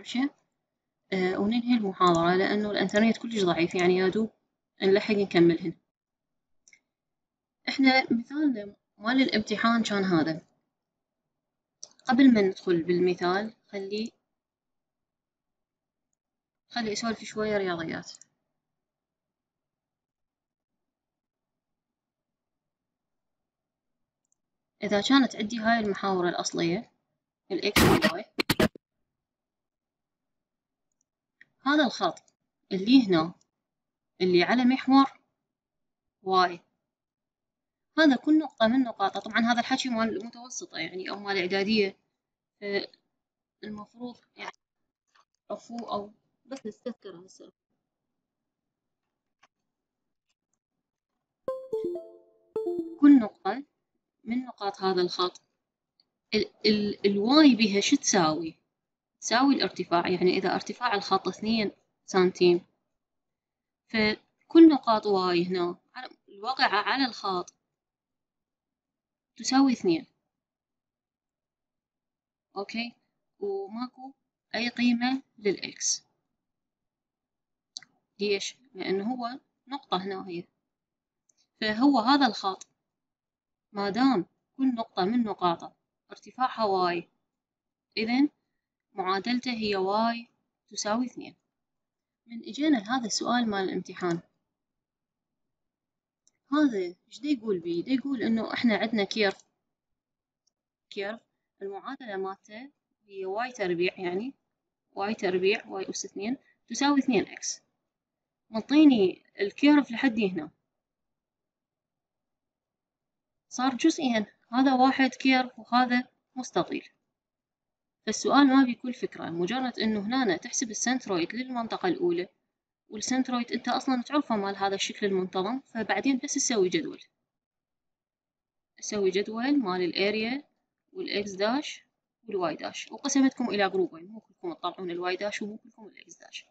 ماشي. وننهي المحاضرة لأنه الإنترنت كلش ضعيف، يعني يا دوب نلحق نكملهن. إحنا مثالنا مال الامتحان كان هذا. قبل ما ندخل بالمثال خلي أسولف شوية رياضيات. إذا كانت عندي هاي المحاور الأصلية الإكس والواي، هذا الخط اللي هنا اللي على محور واي، هذا كل نقطة من نقاطه. طبعا هذا الحكي مال المتوسطة يعني أو مال الإعدادية، المفروض يعني أو بس نستذكر هسه. كل نقطة من نقاط هذا الخط الواي بها شو تساوي؟ تساوي الارتفاع. يعني إذا ارتفاع الخط 2 سنتيم، فكل نقاط واي هنا الواقعة على الخط تساوي 2. أوكي، وماكو أي قيمة للإكس. ليش؟ لأنه هو نقطة هنا هي، فهو هذا الخط ما دام كل نقطة من نقاطه ارتفاعها واي، إذن معادلته هي واي تساوي 2. من إجينا لهذا السؤال مال الامتحان، هذا إيش دا يقول بيه؟ دا يقول إنه إحنا عندنا كيرف المعادلة مالته هي واي تربيع، يعني واي تربيع واي أس 2 تساوي 2 إكس. منطيني الكيرف لحد هنا صار جزئين، هذا واحد كيرف وهذا مستطيل. فالسؤال ما بيكون فكرة، مجرد إنه هنا تحسب السنترويد للمنطقة الأولى، والسنترويد أنت أصلا تعرفه مال هذا الشكل المنتظم، فبعدين بس تسوي جدول مال الاريا والاكس داش والواي داش، وقسمتكم إلى جروبين، مو كلكم تطلعون الواي داش ومو كلكم الاكس داش.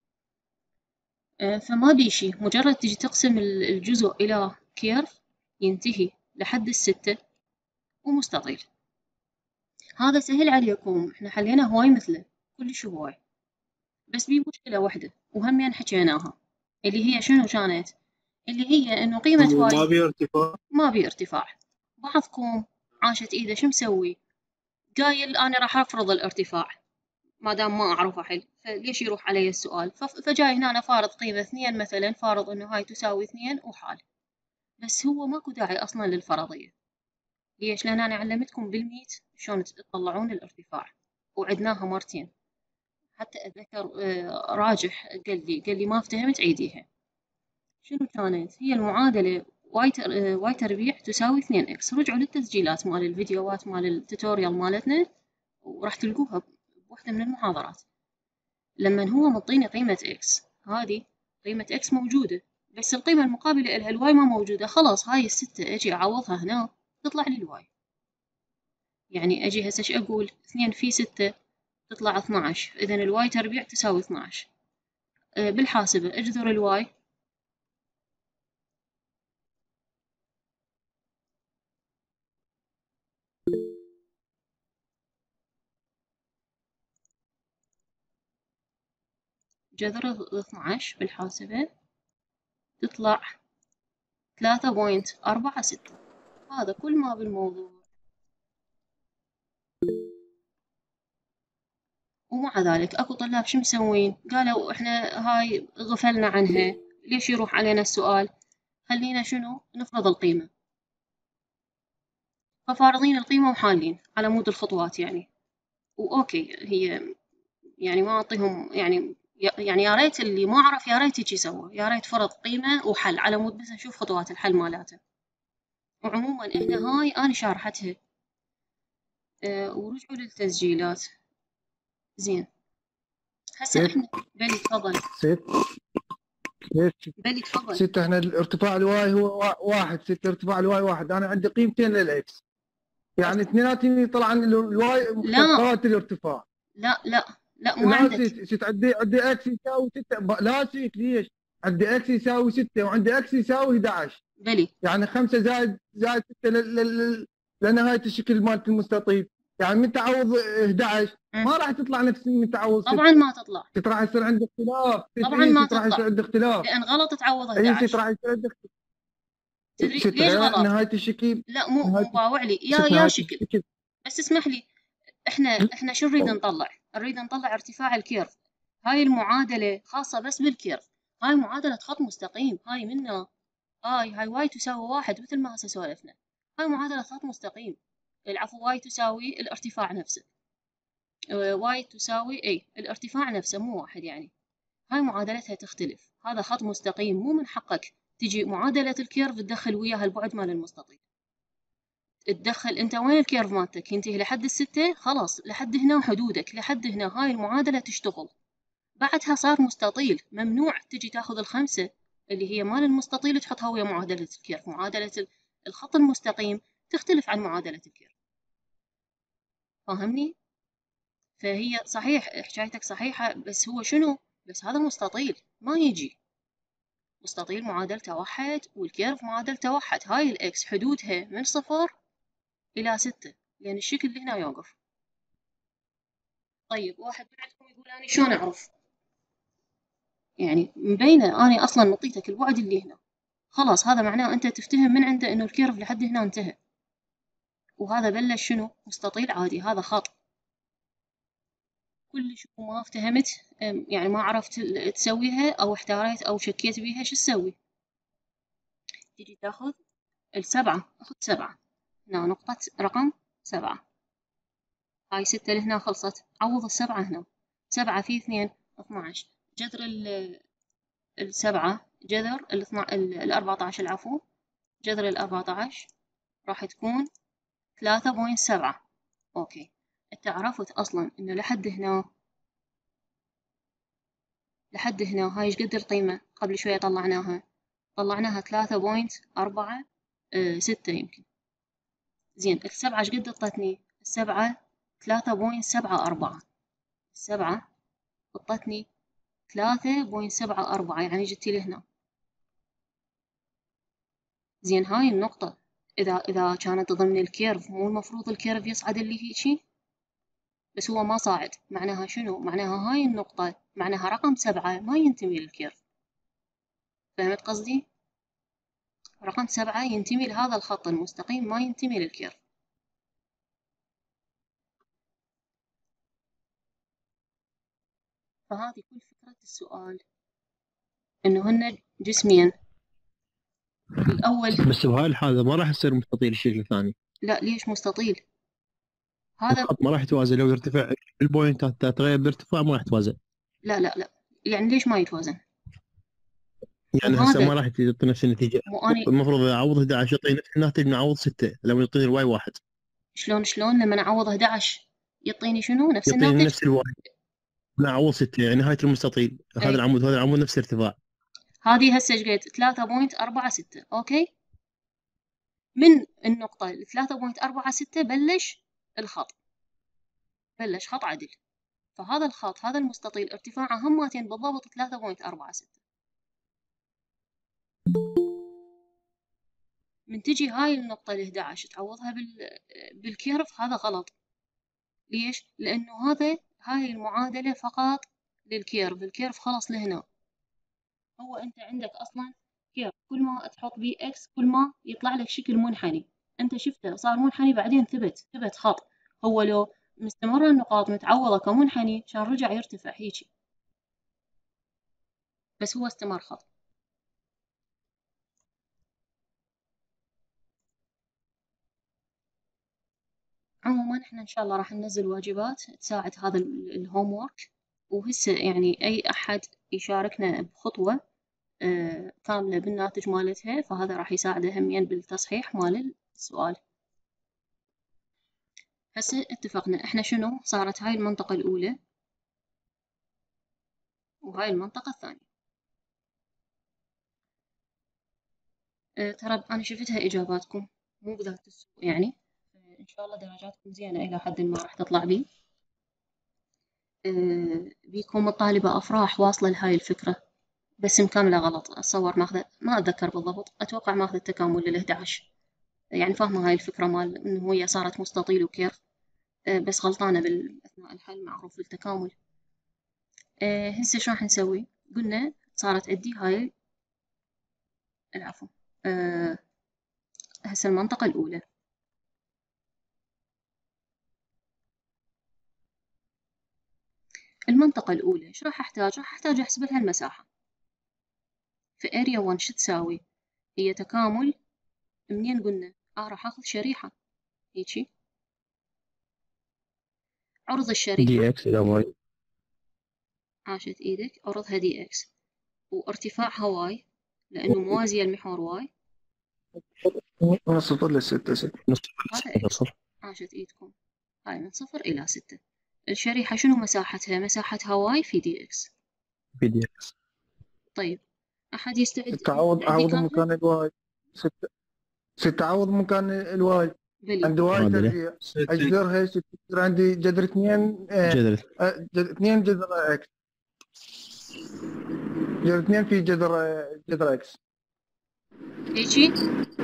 فما بيشي، مجرد تجي تقسم الجزء إلى كيرف ينتهي لحد 6 ومستطيل. هذا سهل عليكم، احنا حلينا هواي مثله كلش هواي، بس بيه مشكلة واحدة وهمين حكيناها، اللي هي شنو كانت؟ اللي هي انه قيمة واي ما بيه ارتفاع. بعضكم عاشت ايده شو مسوي؟ قايل انا راح افرض الارتفاع ما دام ما اعرف احل، فليش يروح علي السؤال؟ فجاي هنا أنا فارض قيمة 2 مثلا، فارض انه هاي تساوي 2 وحال. بس هو ماكو داعي اصلا للفرضية. ليش؟ لان انا علمتكم بالميت شلون تطلعون الارتفاع، وعدناها مرتين. حتى أتذكر راجح قال لي ما افتهمت عيديها. شنو كانت؟ هي المعادلة واي تربيع تساوي 2 إكس. رجعوا للتسجيلات مال الفيديوهات مال التوتوريال مالتنا وراح تلقوها بوحدة من المحاضرات. لما هو مطيني قيمة إكس، هذه قيمة إكس موجودة، بس القيمة المقابلة إلها الواي ما موجودة. خلاص هاي الستة أجي أعوضها هنا تطلع لي الواي. يعني أجي هسه ايش أقول؟ 2 في 6 تطلع 12، إذن الواي تربيع تساوي 12. بالحاسبة اجذر الواي، جذر 12 بالحاسبة تطلع 3.46. هذا كل ما بالموضوع. ومع ذلك اكو طلاب شو مسوين؟ قالوا احنا هاي غفلنا عنها، ليش يروح علينا السؤال؟ خلينا شنو نفرض القيمة. ففارضين القيمة وحالين على مود الخطوات يعني. وأوكي هي يعني ما أعطيهم يعني يا ريت اللي ما عرف يا ريت هيك يسوى، يا ريت فرض قيمة وحل على مود بس نشوف خطوات الحل مالاته. وعموما احنا هاي أنا شارحتها. ورجعوا للتسجيلات. زين هسه احنا بلي تفضل. بلي تفضل. 6 احنا ارتفاع الواي هو 1، 6 ارتفاع الواي 1، انا عندي قيمتين للاكس، يعني اثنيناتهم يطلع عن الواي مختلفات الارتفاع. لا مو عندك. ست عندي اكس يساوي 6، لا ست ليش؟ عندي اكس يساوي 6 وعندي اكس يساوي 11. بلي يعني 5 زائد 6 لنهاية الشكل مالت المستطيل، يعني من تعوض 11 ما راح تطلع نفس متعوض 6. طبعا ما تطلع. راح يصير عندك اختلاف. طبعا ما راح يصير تطلع عندك اختلاف. لان غلط تعوض اي 11. راح يصير عندك تدري 6 ليش غلط؟ نهاية الشكل. لا مو باوع لي 6 يا نهاية شكل. الشكل. بس اسمح لي، احنا شو نريد نطلع؟ نريد نطلع ارتفاع الكيرف. هاي المعادلة خاصة بس بالكيرف. هاي معادلة خط مستقيم. هاي منها هاي واي تساوي 1 مثل ما هسه سولفنا. هاي معادلة خط مستقيم. العفو، واي تساوي الارتفاع نفسه. واي تساوي الارتفاع نفسه مو 1 يعني. هاي معادلتها تختلف. هذا خط مستقيم، مو من حقك تجي معادلة الكيرف تدخل وياها البعد مال المستطيل. تدخل انت وين الكيرف مالتك ينتهي لحد 6، خلاص لحد هنا حدودك، لحد هنا هاي المعادلة تشتغل. بعدها صار مستطيل، ممنوع تجي تاخذ ال5 اللي هي مال المستطيل تحطها ويا معادلة الكيرف. معادلة الخط المستقيم تختلف عن معادلة الكيرف. فاهمني؟ فهي صحيح حكايتك صحيحة، بس هو شنو؟ بس هذا مستطيل ما يجي. مستطيل معادلته 1 والكيرف معادلته 1. هاي الإكس حدودها من 0 إلى 6 لأن الشكل اللي هنا يوقف. طيب واحد من عندكم يقول أنا شلون أعرف؟ يعني مبينة أنا أصلا نطيتك البعد اللي هنا، خلاص هذا معناه أنت تفتهم من عنده إنه الكيرف لحد هنا انتهى، وهذا بلش شنو؟ مستطيل عادي، هذا خط. كلش ما افتهمت يعني ما عرفت تسويها أو احتاريت أو شكيت بيها، شو تسوي؟ تيجي تاخذ ال7، أخذ 7 هنا نقطة رقم 7. هاي 6 لهنا خلصت، عوض ال7 هنا. 7 في 2 12. جذر ال7 جذر ال14 العفو، جذر ال14 راح تكون 3.7. اوكي، انت عرفت اصلا انه لحد هنا هاي ايش قد القيمة؟ قبل شوية طلعناها 3.46 يمكن. زين ال7 ايش قد اعطتني؟ ال7 3.74. ال7 اعطتني 3.74 يعني جتي لهنا. زين هاي النقطة إذا كانت ضمن الكيرف، مو المفروض الكيرف يصعد اللي هيجي؟ بس هو ما صاعد. معناها شنو؟ معناها هاي النقطة، معناها رقم 7 ما ينتمي للكيرف. فهمت قصدي؟ رقم 7 ينتمي لهذا الخط المستقيم، ما ينتمي للكيرف. فهذه كل فكرة السؤال، إنه هن جسمين. الأول بس بهاي الحالة ما راح يصير مستطيل الشكل الثاني. لا، ليش مستطيل؟ هذا الخط ما راح يتوازن لو يرتفع البوينتات تتغير بالارتفاع، ما راح يتوازن. لا يعني ليش ما يتوازن؟ يعني هسه ما راح تعطي نفس النتيجة. المفروض اعوض 11 يعطيني نفس الناتج من اعوض 6 لما يعطيني الواي 1. شلون لما نعوض 11 يعطيني شنو؟ نفس يعطيني الناتج؟ نفس الواي. لا اعوض 6 يعني نهاية المستطيل. هذا العمود وهذا العمود نفس الارتفاع. هذه هسه ايش قد؟ 3.46. اوكي، من النقطة 3.46 بلش الخط، بلش خط عدل. فهذا الخط، هذا المستطيل ارتفاعه همتين بالضبط 3.46. من تجي هاي النقطة 11 تعوضها بالكيرف، هذا غلط. ليش؟ لأنه هاي المعادلة فقط للكيرف. الكيرف خلص لهنا. هو أنت عندك أصلا كيرف، كل ما تحط بيه إكس كل ما يطلع لك شكل منحني. أنت شفته صار منحني بعدين ثبت خط. هو لو مستمرة النقاط متعوضة كمنحني كان رجع يرتفع هيجي، بس هو استمر خط. عموما احنا ان شاء الله راح ننزل واجبات تساعد هذا الهوم وورك، وهسه يعني اي احد يشاركنا بخطوة كاملة بالناتج مالتها، فهذا راح يساعده هميا بالتصحيح مال السؤال. هسه اتفقنا احنا شنو صارت هاي المنطقة الأولى وهاي المنطقة الثانية. ترى أنا شفتها إجاباتكم مو بذات السوء يعني، إن شاء الله درجاتكم زينة إلى حد ما راح تطلع بي. بيكم الطالبة أفراح واصلة لهاي الفكرة، بس مكملة غلط. أتصور ماخذة، ما أتذكر بالضبط، أتوقع ماخذة التكامل لل11. يعني فاهمة هاي الفكرة مال إنه هي صارت مستطيل وكيرف، بس غلطانة أثناء الحل معروف التكامل. هسه شو راح نسوي؟ قلنا صارت عندي هاي العفو هسه المنطقة الأولى. المنطقة الأولى شو راح أحتاج؟ راح أحتاج أحسب لها المساحة. في area 1 شو تساوي؟ هي تكامل منين قلنا؟ راح آخذ شريحة هيجي عرض الشريحة دي اكس الى واي. عاشت إيدك، عرضها دي إكس وارتفاعها واي لأنه موازية المحور واي. من 0 ل 6 هذا إكس. عاشت إيدكم. هاي من 0 إلى 6. الشريحة شنو مساحتها؟ مساحتها واي في دي إكس. في دي اكس. طيب أحد يستعد؟ أعوض مكان الواي 6 أعوض مكان الواي. عندي واي تربيع أجذرها 6 يصير عندي جذر 2 2 جذر إكس. جذر 2 في جذر إكس. هيجي؟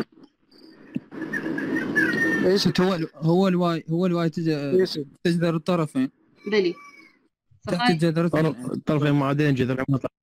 ست هو الواي تجذر الطرفين. بلي. تحت الجذر الطرفين معادلين جذر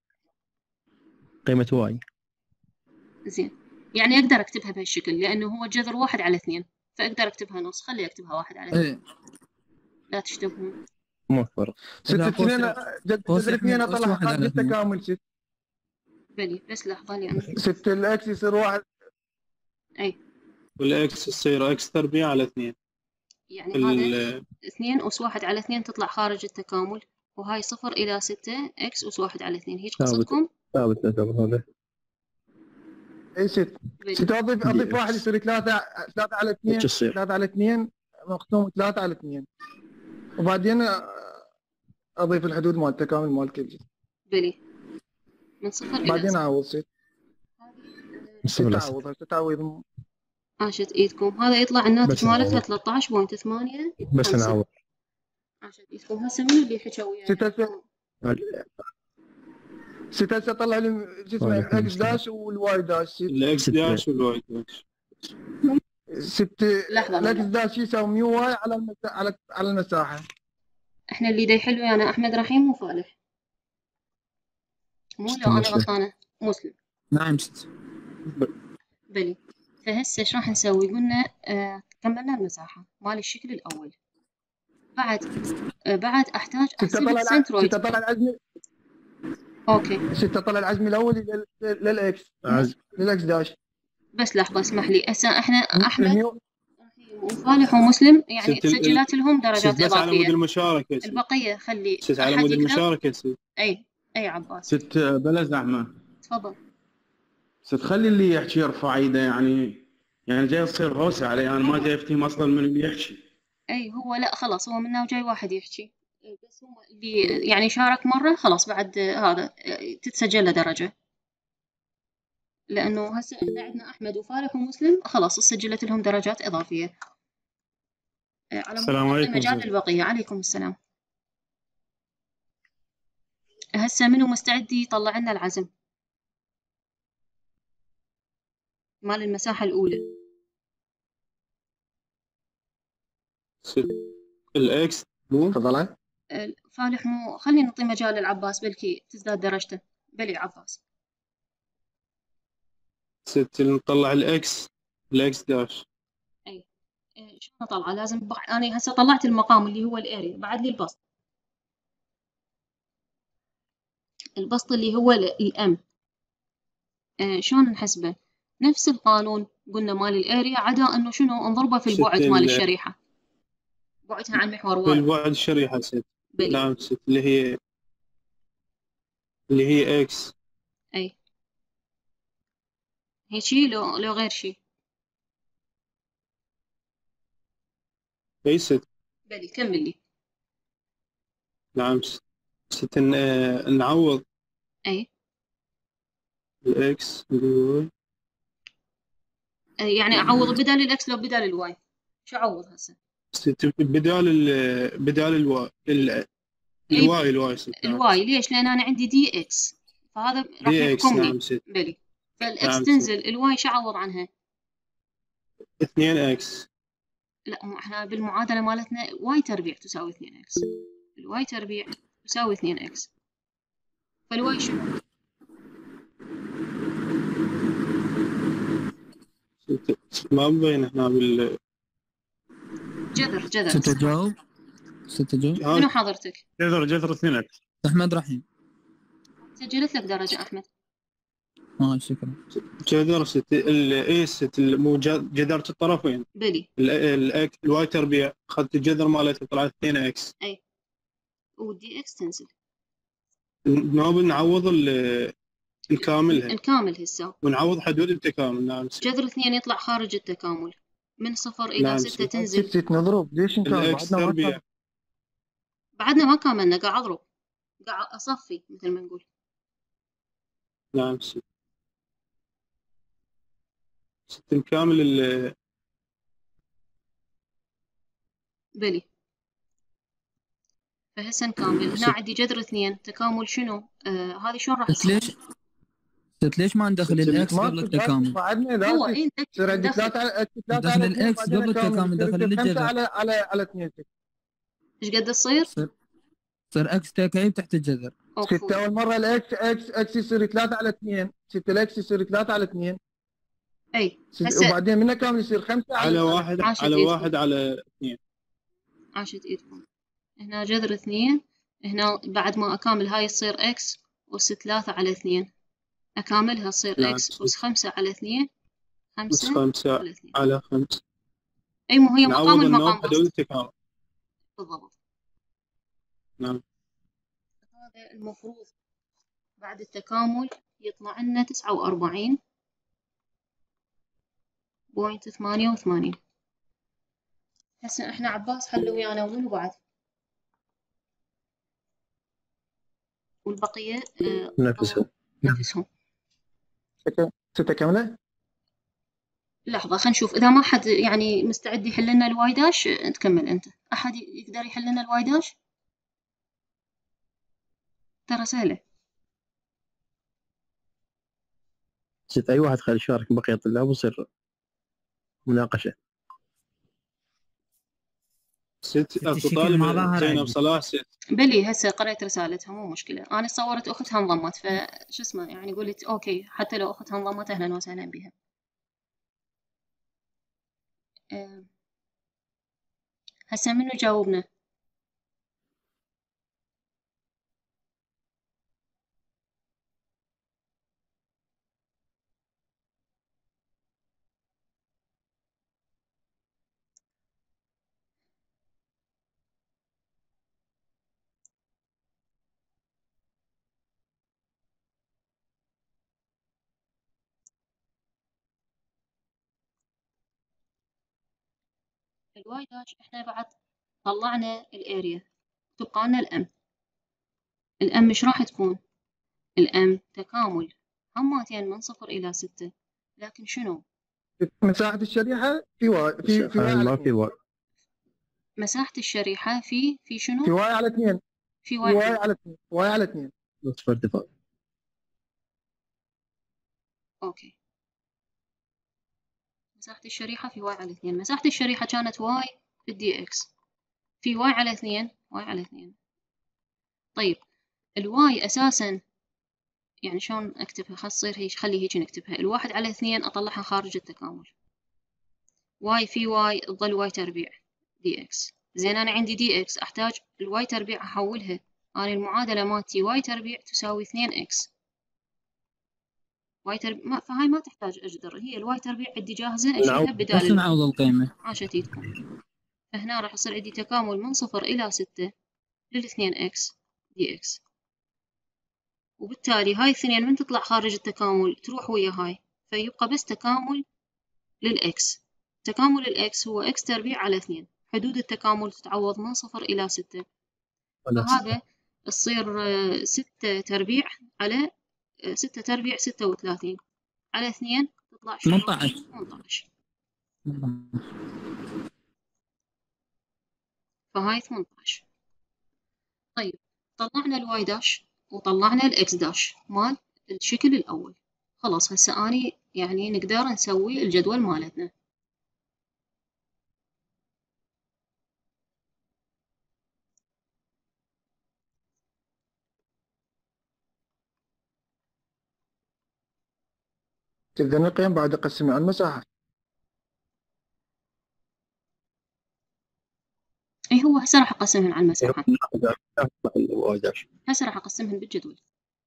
قيمة واي. زين، يعني أقدر أكتبها بهالشكل لأنه هو الجذر 1/2، فأقدر أكتبها نص. خلي أكتبها 1/2. إيه. لا تشتبهون. مو فرق. 6 2 جذر 2 أطلع خارج التكامل 6. بلي بس لحظة لأن 6 الإكس يصير 1. أي. والإكس يصير إكس تربيع على 2. يعني هذا 2 أس 1/2 تطلع خارج التكامل، وهاي 0 إلى 6 إكس أس 1/2. هيك قصدكم؟ ثابت هذا. اي 6 اضيف 1 يصير 3 على 2. 3 على 2 مقسوم 3 على 2 وبعدين اضيف الحدود مال التكامل مال كل جزء. بلي من 0 إلى بعدين اعوض 6. تعويض. عاشت ايدكم. هذا يطلع الناتج مالتها 13.8. بس نعوض. عاشت ايدكم. هسه منو اللي حكى وياي؟ 6 طلع لي شو اسمه الاكس داش والواي داش. الاكس داش والواي داش 6. الاكس داش يساوي ميو واي على المساحه. احنا اللي دا يحل ويانا احمد رحيم مو فالح. مو لو انا غلطانه مسلم. نعم. بلي. فهسه ايش راح نسوي؟ قلنا كملنا المساحه مال الشكل الاول. بعد احتاج احسب السنترويد. 6 طلع العزمي. اوكي 6 طلع العزمي الاول للاكس داش. بس لحظه اسمح لي. هسه احنا احمد وصالح ومسلم يعني تسجلت لهم درجات اضافيه. على مود المشاركه. البقيه خلي على مود المشاركه. اي عباس. 6 بلا زعمه. تفضل. تخلي اللي يحكي يرفع ايده يعني جاي تصير غوسه علي. انا ما جاي افتهم اصلا من اللي يحكي. اي هو لا خلاص هو منه جاي واحد يحكي بس هو اللي يعني شارك مره خلاص بعد هذا تتسجل له درجه. لانه هسه احنا عندنا احمد وفالح ومسلم خلاص سجلت لهم درجات اضافيه. على السلام عليكم. مجال البقيه. عليكم السلام. هسه منو مستعد يطلع لنا العزم مال المساحه الاولى؟ الاكس مو تفضل. فالح مو خلينا نعطي مجال للعباس بلكي تزداد درجته. بلي عباس. 6 نطلع الاكس داش. اي شلون طلعه؟ لازم انا هسه طلعت المقام اللي هو الاريا. بعد لي البسط اللي هو الام. شلون نحسبه؟ نفس القانون قلنا مال الاريا عدا انه شنو نضربه في البعد مال الشريحه. بعدها عن محور واي. البعد الشريحه 6. نعم 6 اللي هي اكس. اي هيجي لو غير شيء. اي 6. بلي كمل لي. نعم 6 نعوض. اي الاكس والواي. يعني اعوض بدال الاكس لو بدال الواي. شو اعوض هسه؟ 6 بدال الواي. الواي 6. الواي ليش؟ لان انا عندي دي اكس فهذا راح يحكم لي. نعم 6. بلي فالاكس تنزل. الواي شو اعوض عنها؟ 2 اكس. لا احنا بالمعادلة مالتنا واي تربيع تساوي 2 اكس، الواي تربيع تساوي 2 اكس، فالواي شنو؟ ما مبين هنا جذر ستة جاوب منو حضرتك؟ جذر 2 اكس. احمد رحيم. سجلت لك درجة أحمد. شكرا. جذر مو جذر الطرفين. بلي. الواي تربيع اخذت الجذر مالته طلعت 2 اكس. اي. والدي اكس تنزل. نوب نعوض الكامل هسه. ونعوض حدود التكامل. نعم. جذر 2 يطلع خارج التكامل. من 0 إلى 6 تنزل. 6 نضرب ليش الاكس تربيع. بعدنا ما كملنا، قاعد أضرب، قاعد أصفي مثل ما نقول. نعم. 6 كامل بلي. فهسه نكمل. هنا عندي جذر 2 تكامل شنو؟ هذه شلون راح تصير؟ ليش ما ندخل الاكس قبل التكامل؟ هو ايه تصير عندي 3 على ندخل الاكس قبل التكامل، ندخل الجذر على 2. ايش قد تصير؟ تصير اكس تكعيب تحت الجذر. 6 اول مره الاكس يصير 3 على 2، 6 الاكس يصير 3 على 2. اي وبعدين منها كامل يصير 5 على 1 على 2. عاشت ايدكم. هنا جذر 2، هنا بعد ما اكامل هاي تصير اكس اس 3 على 2، اكاملها تصير اكس اس 5 على 2، 5 على 5. اي مو هي مقام المقام حدود التكامل بالضبط. نعم. هذا المفروض بعد التكامل يطلع لنا 49.88. هسه احنا عباس حلوا ويانا ومنو بعد؟ والبقية نفسهم. 6 كاملة؟ لحظة خلينا نشوف إذا ما حد يعني مستعد يحل لنا الواي داش تكمل أنت. أحد يقدر يحل لنا الواي داش؟ ترى سهلة. أي واحد خلي يشارك بقية الطلاب ويصير مناقشة. 6 اكو طالب زينب صلاح 6. بلي هسه قرأت رسالتها مو مشكلة. أنا صورت أختها انضمت فشو اسمه يعني قلت أوكي حتى لو أختها انضمت أهلا وسهلا بها. هسه منو جاوبنا؟ الواي داش احنا بعد طلعنا الاريا، تبقى لنا الام مش راح تكون؟ الام تكامل هماتين من 0 إلى 6، لكن شنو؟ مساحة الشريحة في واي ما في واي. مساحة الشريحة في شنو؟ في واي على 2. في واي على 2. واي على 2 نصف ارتفاع. اوكي. مساحة الشريحة في واي على 2. مساحة الشريحة كانت واي في الدي اكس، في واي على 2. واي على 2. طيب الواي اساسا يعني شلون اكتبها؟ خلي هيك نكتبها. الواحد على 2 اطلعها خارج التكامل. واي في واي تظل واي تربيع دي اكس. زين انا عندي دي اكس احتاج الواي تربيع احولها. انا المعادلة مالتي واي تربيع تساوي 2 اكس. واي تربيع فهاي ما تحتاج اجذر، هي الواي تربيع عندي جاهزة اشيلها بدال. بس نعوض القيمة. عاشت ايدكم. فهنا راح يصير عندي تكامل من 0 إلى 6 لل2 اكس دي اكس. وبالتالي هاي الاثنين من تطلع خارج التكامل تروح ويا هاي، فيبقى بس تكامل للإكس. تكامل الإكس هو إكس تربيع على 2. حدود التكامل تتعوض من 0 إلى 6. فهذا تصير 6 تربيع على 6 تربيع 36 على 2 تطلع 18. فهاي 18. طيب طلعنا الواي داش وطلعنا الاكس داش مال الشكل الاول. خلاص هسه اني يعني نقدر نسوي الجدول مالتنا. تبدأ القيم بعد أقسمها على المساحة. اي هو هسه راح اقسمهن على المساحة. هسه راح اقسمهن بالجدول.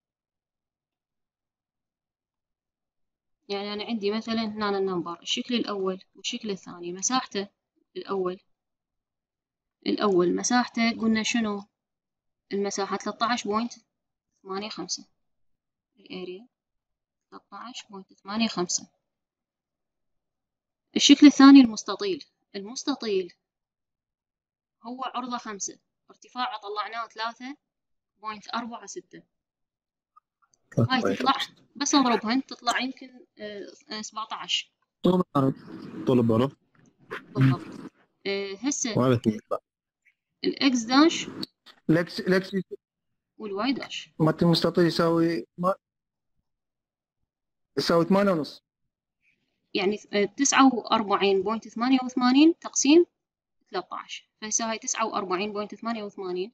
يعني انا عندي مثلا هنا النمبر الشكل الاول والشكل الثاني. مساحته الاول مساحته قلنا شنو؟ المساحة 13.85. الاريا 13.85. الشكل الثاني المستطيل هو عرضه 5، ارتفاعه طلعناه 3.46. هاي تطلع بس اضربهن تطلع يمكن 17 طول العرض. طول العرض بالضبط. هسه وهذا 2 الاكس داش الاكس والواي داش مالت المستطيل يساوي 8.5. يعني 49.88 تقسيم 13. فهسه هاي 49.88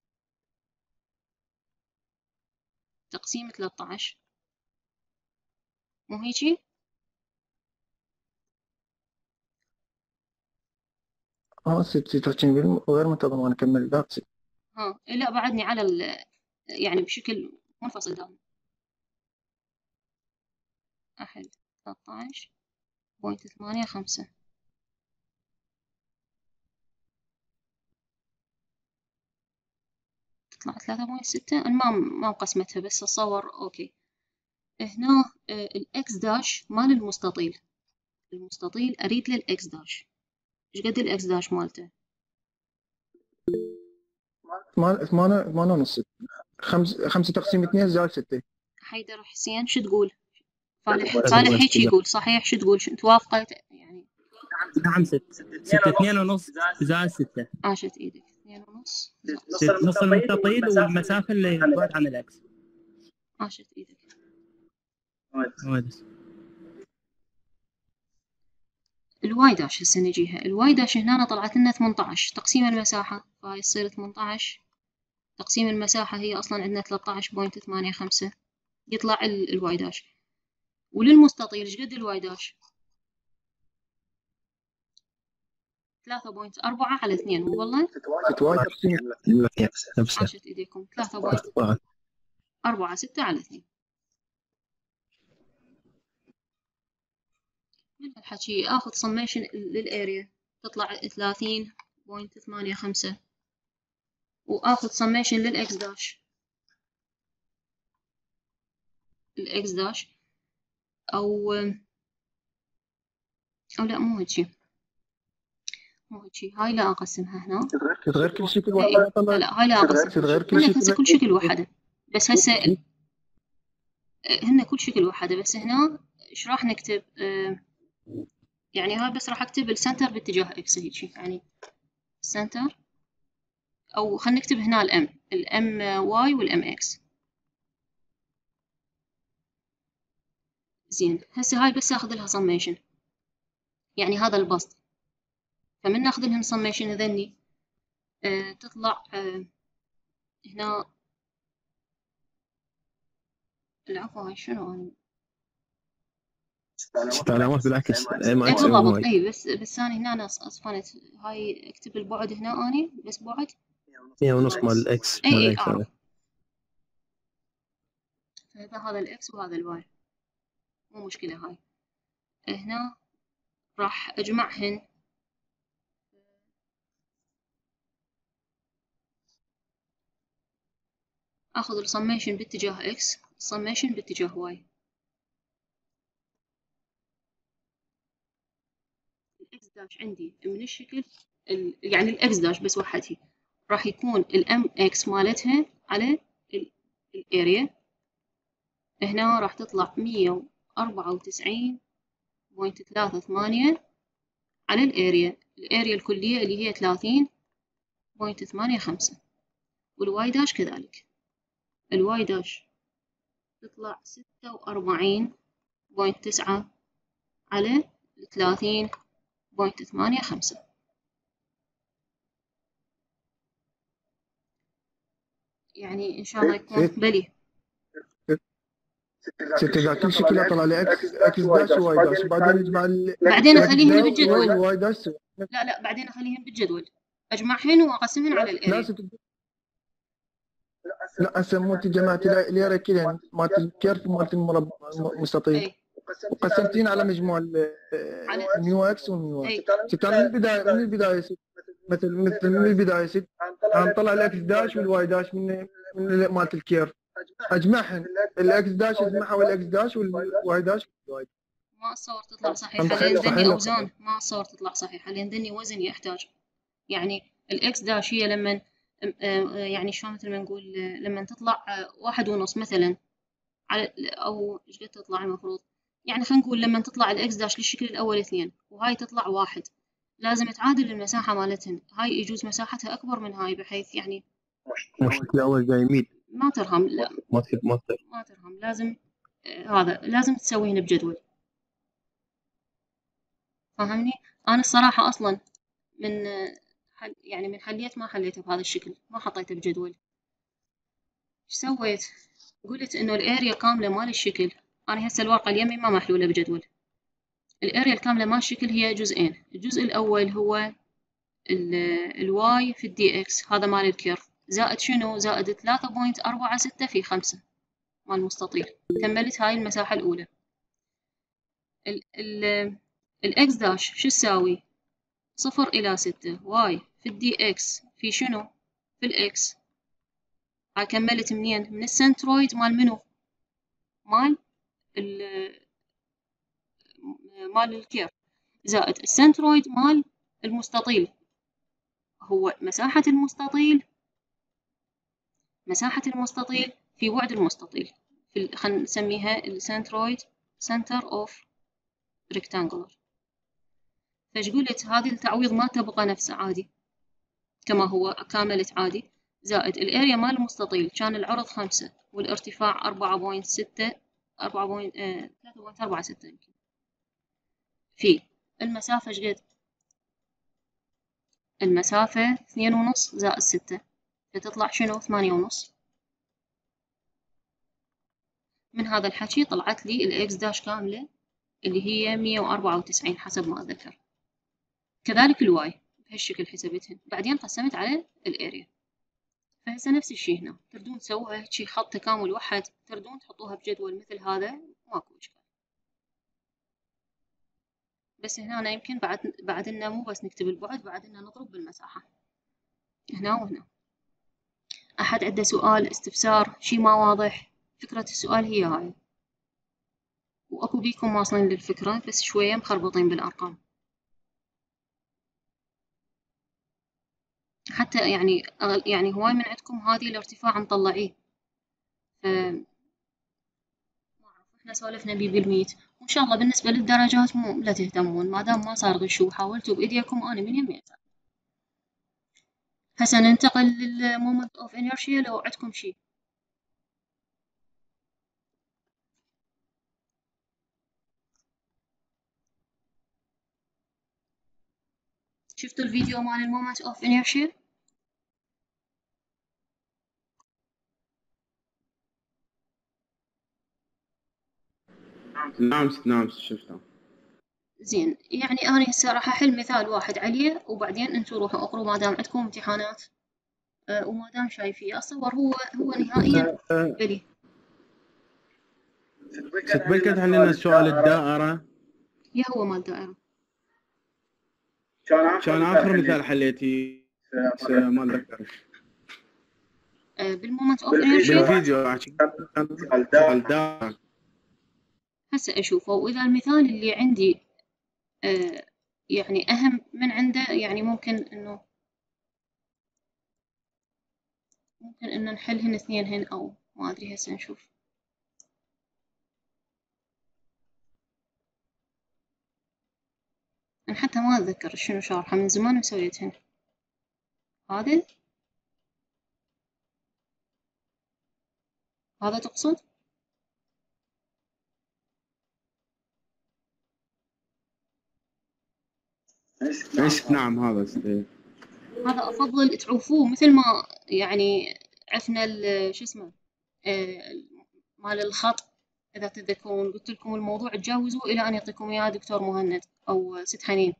تقسيم 13. مو هيجي؟ تحكين غير منتظم وانا اكمل لا لا بعدني على يعني بشكل منفصل دائما. 13.85 تطلع 3.6. أنا ما مقسمتها بس أتصور أوكي. هنا الإكس داش مال المستطيل أريد له الإكس داش. إيش قد الإكس داش مالته؟ 8.5. 5 تقسيم 2 زائد 6. حيدر حسين شو تقول؟ فالح هيك يقول صحيح. شو تقول؟ توافقت يعني؟ نعم 6 2.5 زائد 6. عاشت إيدك 2.5 نص المستطيل والمسافة اللي بعد عن الإكس. عاشت إيدك. الواي داش هسه نجيها. الواي داش هنا طلعت لنا 18 تقسيم المساحة، فهاي تصير 18 تقسيم المساحة هي أصلا عندنا 13.85. يطلع الواي داش. وللمستطيل إيش قد الواي داش؟ 3.4 على 2 مو والله؟ عاشت إيديكم. 3.46 على 2. من هالحكي آخذ سميشن للأريا تطلع 30.85 وآخذ سميشن للإكس داش. الإكس داش أو لا مو هيجي هاي لا أقسمها هنا. تتغير كل شكل لا هاي لا أقسمها. تتغير هسه كل شكل وحدة بس هسه هن كل شكل وحدة بس هنا إيش راح نكتب؟ يعني هاي بس راح أكتب السنتر باتجاه إكس هيجي يعني السنتر، أو خلينا نكتب هنا الأم واي والأم إكس. زين هسه هاي بس أخذ لها سميشن يعني هذا البسط. فمن ناخذ لهم سميشن هذني تطلع هنا. العفو هاي شنو أنا؟ علامات بالعكس بالضبط. اي بس انا هنا اصفنت. هاي اكتب البعد هنا اني بس بعد 1.5 مال الاكس. اي اعرف. هذا الاكس وهذا الواي مو مشكلة. هاي هنا راح اجمعهن اخذ السميشن باتجاه اكس السميشن باتجاه واي. الاكس داش عندي من الشكل يعني الاكس داش بس وحدها راح يكون الام اكس مالتها على الاريا. هنا راح تطلع 194.38 على الاريا الكلية اللي هي 30.85. والواي داش كذلك. الواي داش تطلع 46.9 على 30.85. يعني إن شاء الله يكون بلي. ست اذا كل شيء كله طلع لي اكس داش وواي داش، بعدين اجمع بعدين اخليهن بالجدول. واي داش. لا بعدين اخليهن بالجدول، اجمعهن واقسمهن على الاريا. لا هسه مو انت جمعت الاريا كلها مالت الكيرف ومالت المستطيل وقسمتين على مجموع الميو اكس والميو واي. كان من البدايه مثل من البدايه هنطلع الاكس داش والواي داش من مالت الكيرف، اجمعهن الاكس داش اجمعها والاكس داش والواي داش والواي. ما الصور تطلع صحيحه لان ذني اوزان، ما الصور تطلع صحيحه لان ذني وزن يحتاج. يعني الاكس داش هي لما يعني شلون مثل ما نقول لما تطلع 1.5 مثلا على او ايش قد تطلع المفروض، يعني خلينا نقول لما تطلع الاكس داش للشكل الاول 2 وهاي تطلع 1 لازم تعادل المساحه مالتهن. هاي يجوز مساحتها اكبر من هاي بحيث يعني الشكل الاول جاي يميل ما ترهم. لا ما ترهم، لازم هذا لازم تسويهن بجدول. فهمني؟ انا الصراحه اصلا من يعني من حليت ما حليته بهذا الشكل، ما حطيته بجدول. ايش سويت؟ قلت انه الاريا كامله مال الشكل، انا هسه الورقه اليمين ما محلوله بجدول. الاريا الكامله مال الشكل هي جزئين، الجزء الاول هو الواي في الدي اكس هذا مال الكيرف زائد شنو؟ زائد 3.46 في 5 مال المستطيل. كملت هاي المساحه الاولى. الاكس داش شو تساوي؟ 0 إلى 6 واي في الدي اكس في شنو؟ في الاكس. هاي كملت منين؟ من السنترويد مال منو؟ مال الكيرف زائد السنترويد مال المستطيل. هو مساحة المستطيل في بعد المستطيل، خلينا نسميها السنترويد سنتر اوف ريكتانجولر. فايش قلت؟ هذه التعويض ما تبقى نفسه عادي كما هو، كاملت عادي. زائد الاريا مال المستطيل كان العرض 5 والارتفاع 4.6 3.46 يمكن. في المسافة ايش قد؟ المسافة 2.5 زائد 6 فتطلع شنو؟ 8.5. من هذا الحكي طلعت لي الاكس داش كاملة اللي هي 194 حسب ما أذكر. كذلك الواي بهالشكل حسبتهن، بعدين قسمت على الاريا. فهسه نفس الشي هنا، تردون تسووها هيجي خط تكامل واحد، تردون تحطوها بجدول مثل هذا ماكو إشكال. بس هنا يمكن بعد إنه مو بس نكتب البعد، بعد إنه نضرب بالمساحة هنا وهنا. أحد عنده سؤال استفسار شي ما واضح؟ فكرة السؤال هي هاي، وأكو بيكم واصلين للفكرة بس شوية مخربطين بالأرقام. حتى يعني هواي من عندكم هذه الارتفاع مطلعيه، احنا سولفنا بيه بالميت. وإن شاء الله بالنسبة للدرجات لا تهتمون، ما دام ما صار غش وحاولتوا بإيديكم أنا من يميتها. هسه ننتقل للمومنت أوف إنيرشيا لو عندكم شي. شفتوا الفيديو مال المومنت أوف إنيرشيا؟ نعم شفتها. زين، يعني أنا هسه راح أحل مثال واحد عليه وبعدين أنتوا روحوا اقروا ما دام عندكم امتحانات. وما دام شايفيه أصور هو نهائيا بلي. تتبكت علينا سؤال الدائرة. يا هو مال دائرة. كان آخر مثال حليتي ما أتذكر. بالمومنت أوف إنيرشيا بالفيديو كان دائرة. هسه أشوفه، وإذا المثال اللي عندي يعني أهم من عنده، يعني ممكن إنه نحلهن اثنينهن أو ما أدري. هسه نشوف. أنا حتى ما أتذكر شنو شارحة، من زمان مسويتهن. هذا تقصد؟ نعم هذا أفضل تعوفوه مثل ما يعني عفنا شو اسمه مال الخط إذا تتذكرون قلت لكم الموضوع تجاوزوا إلى أن يعطيكم إياه دكتور مهند أو ست حنين.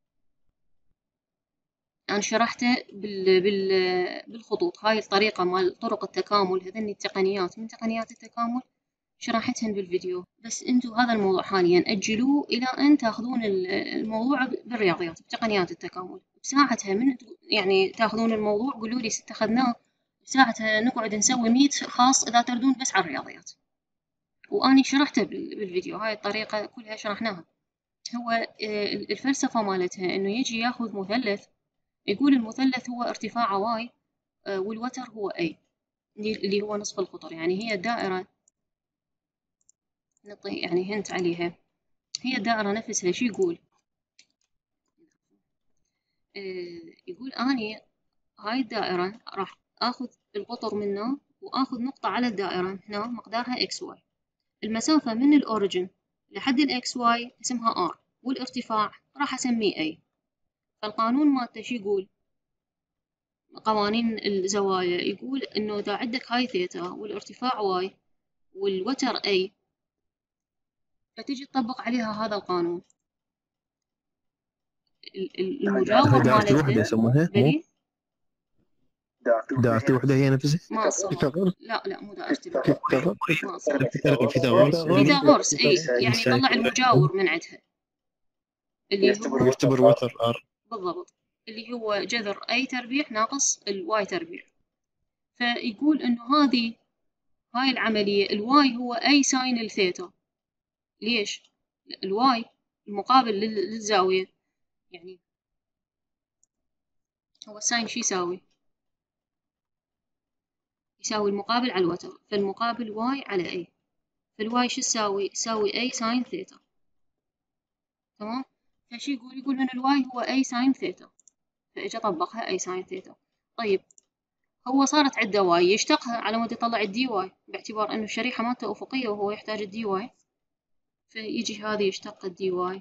أنا شرحته بالخطوط. هاي الطريقة مال طرق التكامل، هذني التقنيات من تقنيات التكامل شرحتهن بالفيديو. بس انتو هذا الموضوع حاليا أجلوه إلى أن تاخذون الموضوع بالرياضيات بتقنيات التكامل. بساعتها من يعني تاخذون الموضوع قولوا لي ست أخذناه، بساعتها نقعد نسوي 100 خاص إذا تردون بس على الرياضيات. وأني شرحته بالفيديو، هاي الطريقة كلها شرحناها. هو الفلسفة مالتها إنه يجي ياخذ مثلث، يقول المثلث هو ارتفاعه واي والوتر هو اي اللي هو نصف القطر. يعني هي الدائرة نعطي يعني هنت عليها. هي الدائرة نفسها شو يقول؟ يقول أني هاي الدائرة راح آخذ القطر منه وآخذ نقطة على الدائرة هنا مقدارها اكس واي. المسافة من الأوريجن لحد الاكس واي اسمها ار، والارتفاع راح أسميه اي. فالقانون مالته شو يقول؟ قوانين الزوايا يقول إنه إذا عندك هاي ثيتا والارتفاع واي والوتر اي، فتجي تطبق عليها هذا القانون. المجاور دائرة الوحدة يسمونها؟ دائرة الوحدة هي نفسها؟ ما أصلا لا مو دائرة الوحدة. ما أصلا فيثاغورس اي، يعني طلع المجاور من عندها اللي هو يعتبر وتر ار بالضبط، اللي هو جذر اي تربيع ناقص الواي تربيع. فيقول إنه هاي العملية الواي هو اي ساين الثيتا. ليش؟ الواي المقابل للزاوية، يعني هو الساين شو يساوي؟ يساوي المقابل على الوتر، فالمقابل واي على اي، فالواي شو يساوي اي ساين ثيتا. تمام؟ فشي يقول هنا الواي هو اي ساين ثيتا، فاجا طبقها اي ساين ثيتا. طيب هو صارت عنده واي يشتقها على مود يطلع الدي واي، باعتبار انه الشريحة مالته افقية وهو يحتاج الدي واي، فيجي هذا يشتق الدي واي.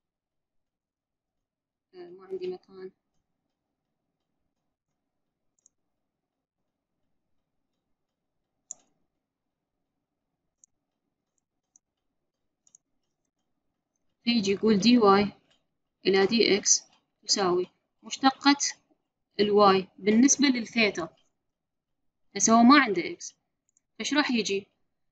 ما عندي مكان. فيجي يقول دي واي إلى دي إكس تساوي مشتقة الواي بالنسبة للثيتا. هسه هو ما عنده إكس، فإيش راح يجي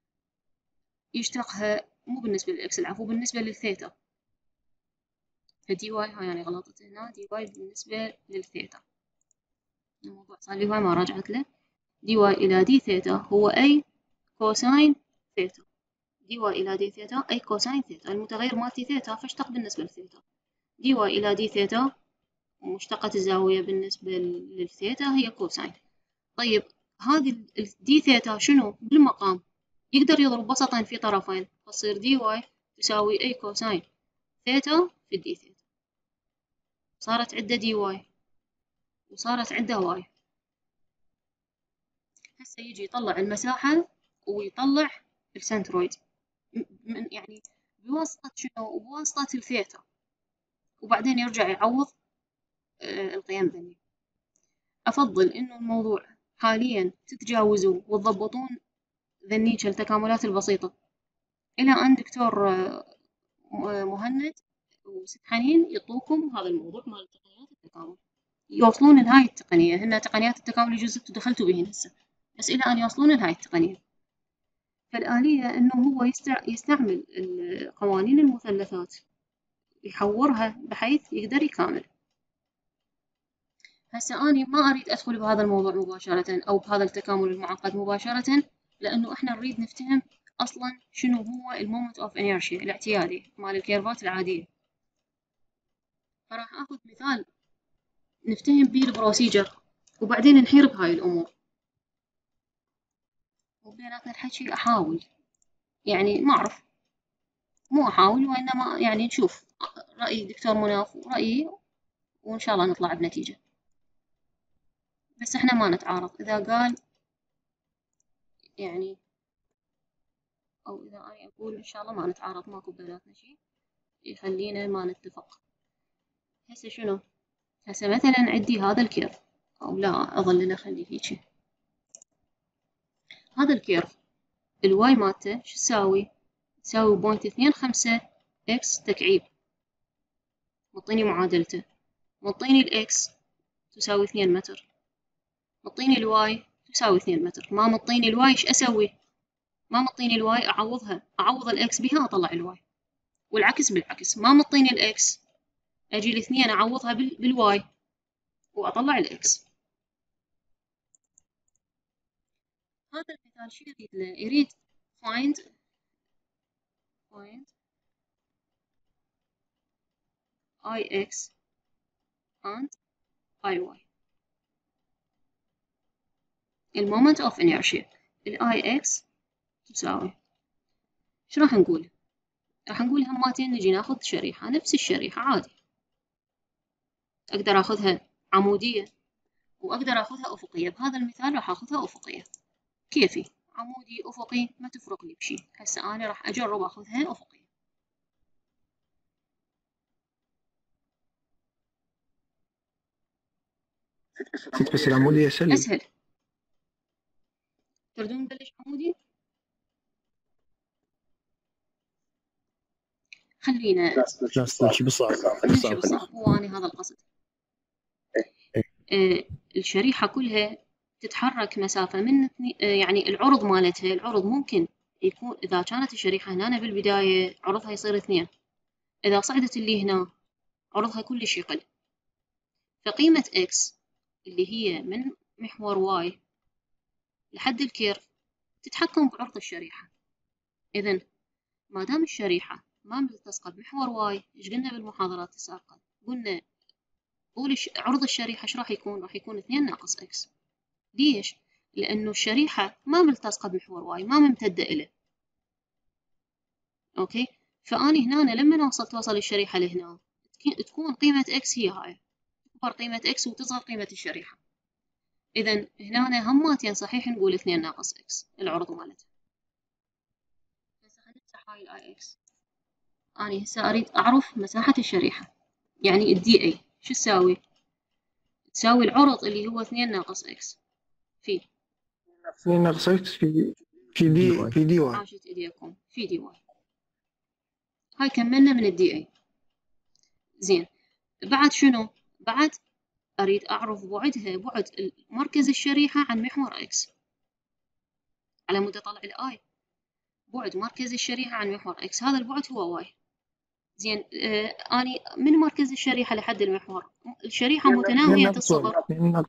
يشتقها مو بالنسبة للإكس، العفو بالنسبة للثيتا. فدي واي هاي يعني غلطت هنا، دي واي بالنسبة للثيتا. الموضوع صار لي هواي ما راجعت له. دي واي إلى دي ثيتا هو أي كوساين ثيتا. دي واي إلى دي ثيتا أي كوساين ثيتا، المتغير مالتي ثيتا فاشتق بالنسبة للثيتا. دي واي إلى دي ثيتا ومشتقة الزاوية بالنسبة للثيتا هي كوساين. طيب هذه الدي ثيتا شنو بالمقام؟ يقدر يضرب وسطين في طرفين، فتصير دي واي تساوي أي كوساين ثيتا في الدي ثيتا. صارت عنده دي واي وصارت عنده واي. هسه يجي يطلع المساحة ويطلع السنترويد من يعني بواسطة شنو؟ بواسطة الثيتا، وبعدين يرجع يعوض القيم ذني. أفضل إنه الموضوع حاليا تتجاوزوا وتضبطون ذنيك التكاملات البسيطة إلى أن دكتور مهند وست حنين يعطوكم هذا الموضوع مال تقنيات التكامل، يوصلون لهاي التقنية. هن تقنيات التكامل يجوز دخلتوا بهن هسه، بس إلى أن يوصلون لهاي التقنية. فالآلية إنه هو يستعمل قوانين المثلثات يحورها بحيث يقدر يكامل. هسه أنا ما أريد أدخل بهذا الموضوع مباشرة أو بهذا التكامل المعقد مباشرة، لأنه إحنا نريد نفتهم أصلا شنو هو المومنت أوف إنيرشيا الاعتيادي مال الكيرفات العادية. فراح أخذ مثال نفتهم بيه البروسيجر وبعدين نحير بهاي الأمور. وبيناتنا الحكي أحاول يعني ما أعرف، مو أحاول وإنما يعني نشوف رأي دكتور مناف ورأيي وإن شاء الله نطلع بنتيجة. بس إحنا ما نتعارض إذا قال يعني، أو إذا أنا أقول إن شاء الله ما نتعارض، ماكو بيناتنا شي يخلينا ما نتفق. هسه شنو؟ هسه مثلا عندي هذا الكيرف، أو لا أظل أخليه هيجي. هذا الكيرف الواي مالته شو تساوي؟ تساوي 0.25 إكس تكعيب، مطيني معادلته، مطيني الإكس تساوي 2 متر، مطيني الواي تساوي 2 متر. ما مطيني الواي إيش أسوي؟ ما مطيني الواي أعوضها، أعوض الإكس بها أطلع الواي، والعكس بالعكس. ما مطيني الإكس أجي الاثنين أعوضها بالواي وأطلع الإكس. هذا المثال شو يريد له؟ يريد find ix and iy. المومنت اوف انيرشيا الاي اكس تساوي، شو راح نقول؟ راح نقول هماتين نجي ناخذ شريحة، نفس الشريحة عادي، اقدر اخذها عمودية واقدر اخذها افقية. بهذا المثال راح اخذها افقية، كيفي عمودي افقي ما تفرق لي بشي. هسه انا راح اجرب اخذها افقية. بس العمودي اسهل. تردون نبلش عمودي؟ خلينا نمشي بالصعب. نمشي بالصعب، هو أنا هذا القصد. الشريحة كلها تتحرك مسافة من يعني العرض مالتها، العرض ممكن يكون إذا كانت الشريحة هنا بالبداية عرضها يصير 2، إذا صعدت اللي هنا عرضها كلش يقل. فقيمة x اللي هي من محور y لحد الكيرف تتحكم بعرض الشريحة. إذن ما دام الشريحة ما ملتصقة بمحور y، إيش قلنا بالمحاضرات السابقة؟ قلنا طول عرض الشريحة إيش راح يكون؟ راح يكون 2 ناقص x. ليش؟ لأنه الشريحة ما ملتصقة بمحور y، ما ممتدة إله. أوكي؟ فأني هنا لما توصل الشريحة لهنا تكون قيمة x هي هاي، تكبر قيمة x وتصغر قيمة الشريحة. إذن هنا هماتين صحيح نقول 2 ناقص x العرض مالتها. هسه خلينا هاي ال ix. أنا هسه أريد أعرف مساحة الشريحة، يعني ال dA شو تساوي؟ تساوي العرض اللي هو 2 ناقص x في 2 ناقص x في دي واي. عاشت إيديكم في دي واي. هاي كملنا من الدي اي. زين، بعد شنو؟ بعد أريد أعرف بعدها، بعد مركز الشريحة عن محور إكس على مود أطلع الآي. بعد مركز الشريحة عن محور إكس هذا البعد هو واي. زين، أني من مركز الشريحة لحد المحور الشريحة متناهية الصغر.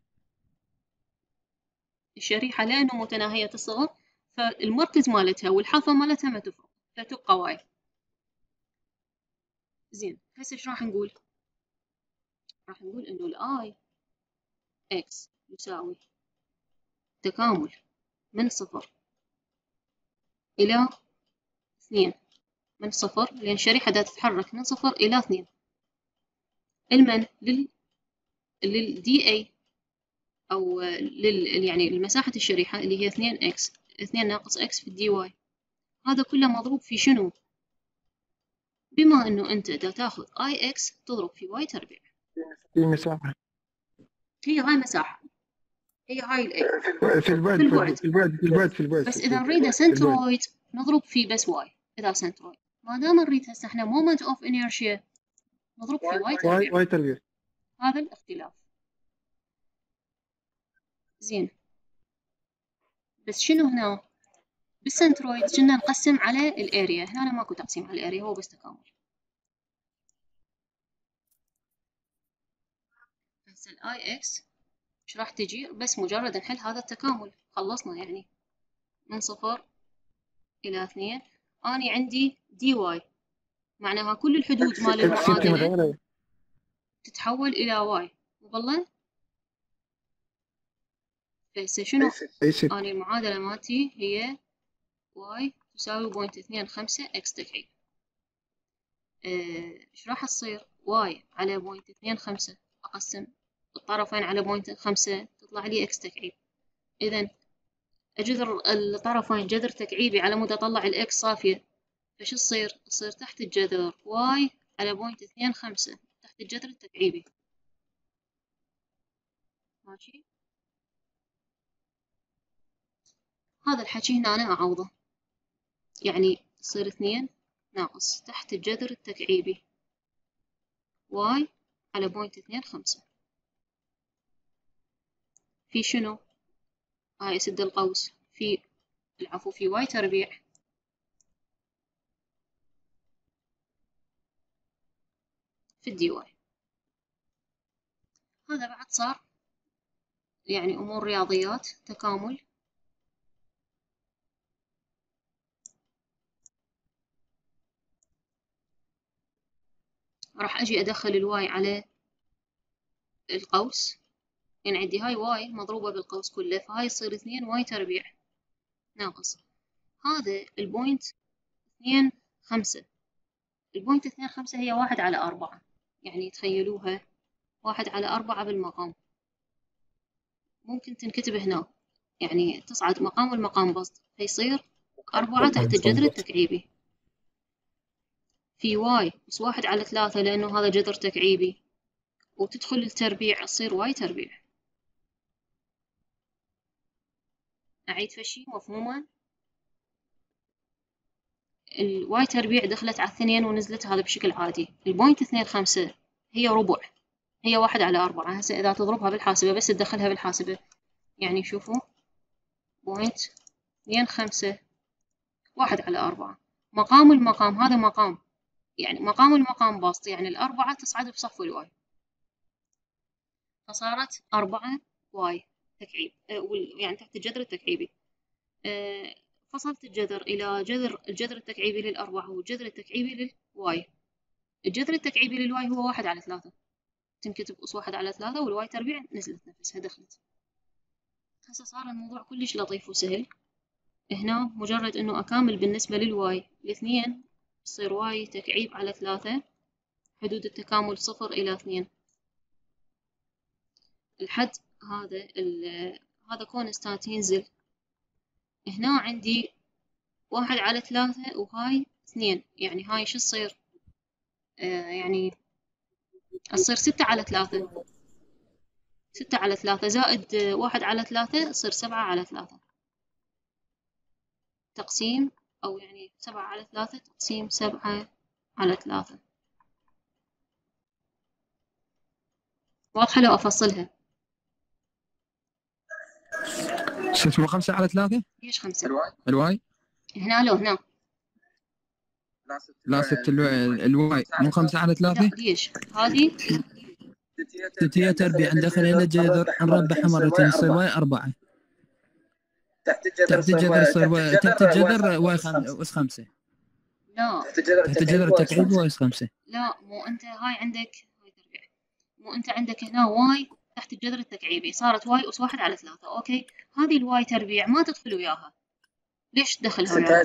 الشريحة لأنه متناهية الصغر فالمركز مالتها والحافة مالتها ما تفرق، فتبقى واي. زين، هسه ايش راح نقول؟ راح نقول إنه الآي إكس يساوي تكامل من 0 إلى 2، من 0 لأن الشريحة دا تتحرك من 0 إلى 2. المن للدي اي أو يعني المساحة الشريحة اللي هي 2 إكس، 2 ناقص إكس في الدي واي. هذا كله مضروب في شنو؟ بما إنه أنت دا تاخذ آي إكس تضرب في واي تربيع. في مساحة، هي هاي مساحة، هي هاي الأي في البعد. بس إذا نريد سنترويد نضرب فيه بس واي. إذا سنترويد ما دام نريد هسه احنا مومنت اوف انيرشيا نضرب في واي تربيع. هذا الاختلاف. زين، بس شنو هنا بالسنترويد كنا نقسم على الاريا، هنا ماكو تقسيم على الاريا، هو بس تكامل. هسه الاي اكس ايش راح تجي؟ بس مجرد نحل هذا التكامل خلصنا. يعني من 0 إلى 2 أنا عندي دي واي، معناها كل الحدود مال المعادلة تتحول إلى واي، والله. هسه شنو؟ أنا المعادلة مالتي هي واي تساوي 0.25 إكس تكعيب. إيش راح تصير؟ واي على 0.25 أقسم الطرفين على 0.5 تطلع لي إكس تكعيب. إذن أجذر الطرفين جذر تكعيبي على مود أطلع الإكس صافية. فش تصير؟ تصير تحت الجذر واي على 0.25 تحت الجذر التكعيبي. ماشي؟ هذا الحكي هنا أنا أعوضه، يعني تصير 2 ناقص تحت الجذر التكعيبي y على 0.25 في شنو؟ هاي سد القوس في في y تربيع في الدي واي. هذا بعد صار يعني أمور رياضيات تكامل. راح أجي أدخل الواي على القوس، يعني عندي هاي واي مضروبة بالقوس كله، فهاي يصير 2 واي تربيع ناقص هذا البوينت 2.5. البوينت 2.5 هي 1/4، يعني تخيلوها 1/4 بالمقام. ممكن تنكتب هنا، يعني تصعد مقام والمقام بسط، فيصير 4 تحت الجذر التكعيبي في واي بس 1/3 لأنه هذا جذر تكعيبي، وتدخل التربيع تصير واي تربيع. أعيد فشي مفهومة؟ الواي تربيع دخلت على 2 ونزلت، هذا بشكل عادي. البوينت 2.5 هي ربع، هي 1/4. هسه إذا تضربها بالحاسبة، بس تدخلها بالحاسبة، يعني شوفوا بوينت 2.5 1/4. مقام المقام هذا مقام، يعني مقام المقام بسط، يعني 4 تصعد بصف الواي، فصارت 4 واي تكعيب، يعني تحت الجذر التكعيبي. فصلت الجذر إلى الجذر التكعيبي لل4 والجذر التكعيبي للواي. الجذر التكعيبي للواي هو 1/3، تنكتب أس 1/3، والواي تربيع نزلت نفسها دخلت. هسه صار الموضوع كلش لطيف وسهل. هنا مجرد إنه أكامل بالنسبة للواي 2 تصير واي تكعيب على 3، حدود التكامل 0 إلى 2. الحد هذا كونستانت ينزل. هنا عندي 1/3 وهاي 2، يعني هاي شو تصير؟ يعني تصير 6/3. 6/3 زائد 1/3 تصير 7/3 تقسيم، أو يعني 7/3 تقسيم 7/3. واضحة لو أفصلها؟ 5/3. ليش 5؟ الواي هنا لو هنا لا 6 الواي مو 5/3. لا، ليش هذه 6 تربيع ندخل إلى الجذر نربعها مرتين يصير واي 4. تحت الجذر يصير تحت الجذر واي أس 5. لا، تحت الجذر التكعيبي واي أس 5. لا، مو أنت هاي عندك هاي تربيع، مو أنت عندك هنا واي تحت الجذر التكعيبي صارت واي أس 1/3. أوكي، هذه الواي تربيع ما تدخل وياها، ليش تدخلها وياها؟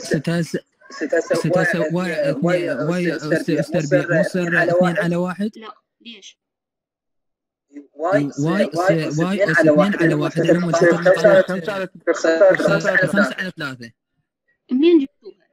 6 واي أس تربيع مو يصير 2/1. لا، ليش؟ واي أس 2/1 لما تصير 5/3. منين جبتوها؟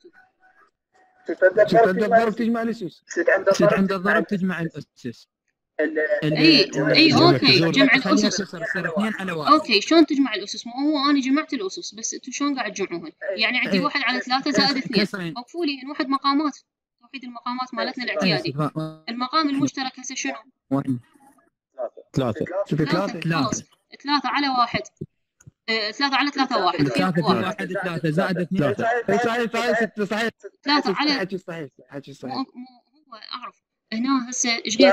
ست عند الضرب تجمع الأسس. ست عند الضرب تجمع الأسس. اي اوكي، جمع الأسس تصير 2/1. اوكي، شلون تجمع الأسس؟ مو هو أنا جمعت الأسس، بس انتوا شلون قاعد تجمعوهن؟ يعني عندي 1/3 زائد 2. وقفوا لي نوحد مقامات، توحيد المقامات مالتنا الاعتيادي. المقام المشترك هسه شنو؟ 3. 3 على 1. 3 على 3 1. 3 زائد 2. صحيح 3 على صحيح. هو أعرف هنا هسه ايش قد؟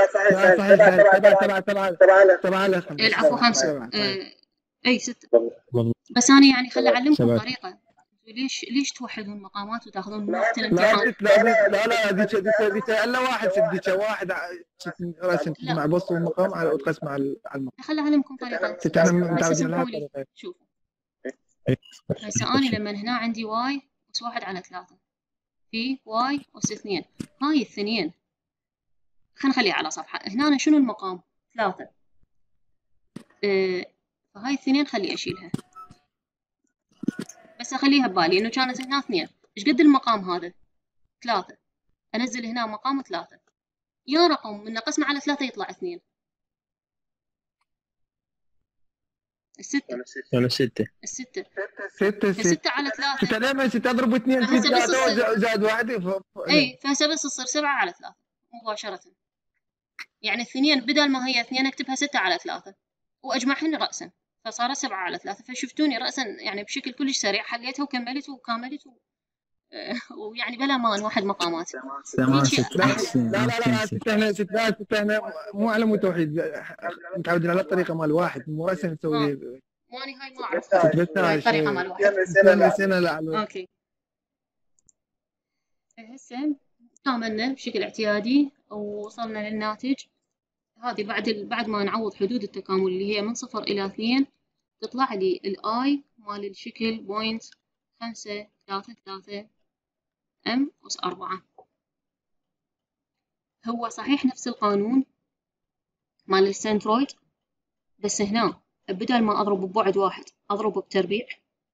صحيح. العفو 5. اي 6. بس انا يعني خل اعلمكم طريقه. ليش توحدون المقامات وتاخذون وقت الامتحان؟ لا ذيك الا واحد ذيك واحد راسم مع بسط المقام على وتقسم على المقام. خل اعلمكم طريقه. شوفوا هسه انا لما هنا عندي واي أس 1/3 في واي أس 2، هاي الثنين خلينا نخليها على صفحه. هنا شنو المقام؟ 3. فهاي الثنين خلي اشيلها، بس اخليها ببالي انه كانت هنا 2. ايش قد المقام هذا؟ 3. انزل هنا مقام 3، يا رقم من نقسمه على 3 يطلع 2. الستة. أنا 6. الستة 6 6 على 3. 6 ليه 6 اضرب 2 في 3 زائد 1. اي فهسه بس تصير 7 على 3 مباشرة. يعني الاثنين بدل ما هي 2 اكتبها 6 على 3 واجمعهن رأسا، فصارت 7 على 3. فشفتوني رأسا يعني بشكل كلش سريع حليتها وكملت وكاملت ويعني بلا ما نوحد مقامات. لا لا ستة مو علم وتوحيد، متعودين على الطريقة مال واحد، مو رأسا نسوي. ماني هاي ما اعرف الطريقة مال واحد. اوكي هسه كملنا بشكل اعتيادي ووصلنا للناتج. هذه بعد ما نعوض حدود التكامل اللي هي من 0 إلى 2 تطلع لي الآي مال الشكل 0.533 M أس 4. هو صحيح نفس القانون مال السنترويد، بس هنا بدل ما أضرب ببعد واحد أضرب بتربيع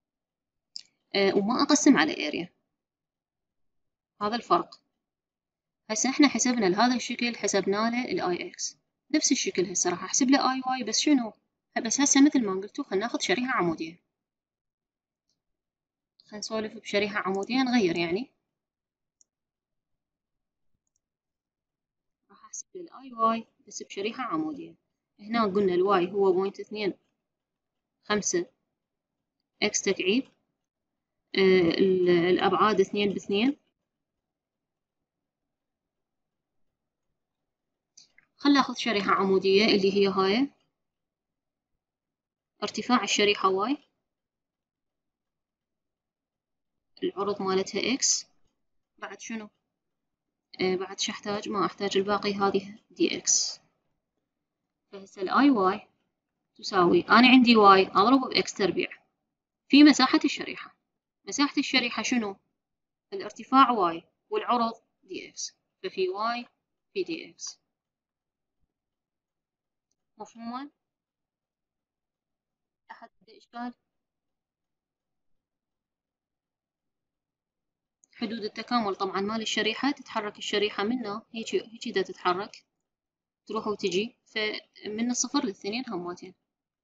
وما أقسم على اريا. هذا الفرق. هسه احنا حسبنا لهذا الشكل حسبنا له الاي اكس. نفس الشكل هسه راح احسب له اي واي، بس شنو؟ بس هسه مثل ما قلتوا خلينا ناخذ شريحة عمودية. خلينا نسولف بشريحة عمودية نغير يعني. راح احسب له الاي واي بس بشريحة عمودية. هنا قلنا الواي هو 0.25 اكس تكعيب، الابعاد 2 ب2. خلنا ناخذ شريحة عمودية اللي هي هاي. ارتفاع الشريحة واي، العرض مالتها اكس، بعد شنو؟ بعد شو احتاج؟ ما احتاج الباقي، هذه دي اكس. فهسه الاي واي تساوي، انا عندي واي اضرب باكس تربيع في مساحة الشريحة. مساحة الشريحة شنو؟ الارتفاع واي والعرض دي اكس، ففي واي في دي اكس. مفهوم؟ احد عنده اشكال؟ حدود التكامل طبعا مال الشريحة، تتحرك الشريحة منه هيجي دا تتحرك تروح وتجي، فمن 0 ل2 هماتين.